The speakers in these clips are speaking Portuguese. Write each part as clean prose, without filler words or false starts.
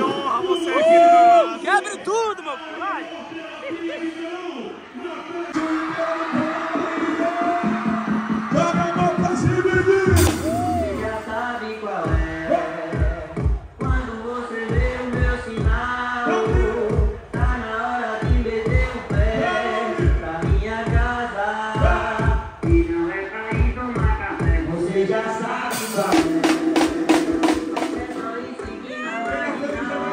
honra você aqui do meu lado. Quebre tudo, meu filho. Vai. Joga a mão pra cima, bebê. Você já sabe qual é. Quando você vê o meu sinal, tá na hora de meter o pé pra minha casa. E não é pra ir tomar café. Você já sabe qual é. É só ir seguir na marginal.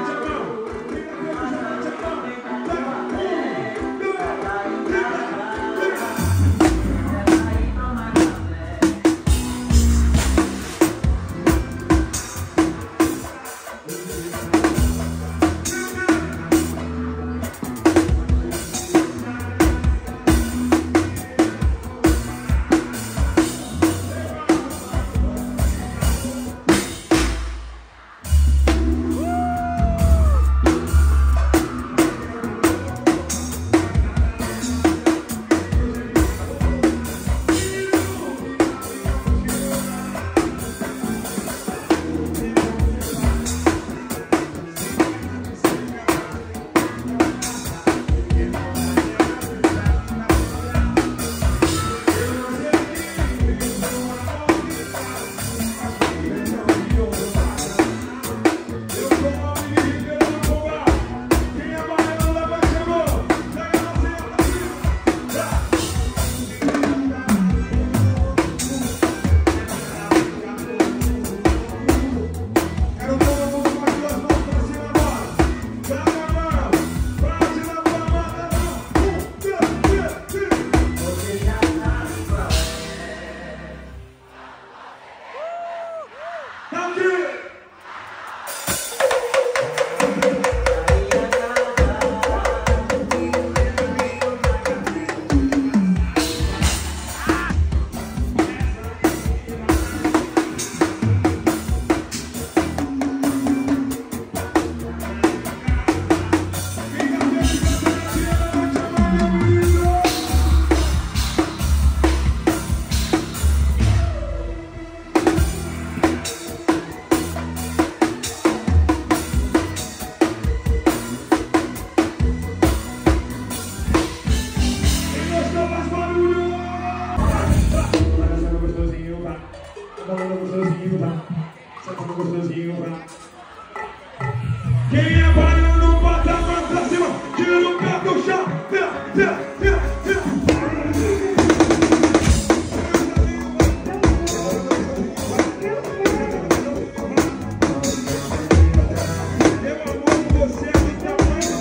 Quem é baiano, bota a mão pra cima, tira o pé do chão, tira, tira, tira, tira. Eu amo você aqui também,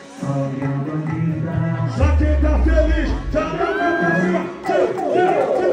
só quem tá feliz, já não vai pra cima.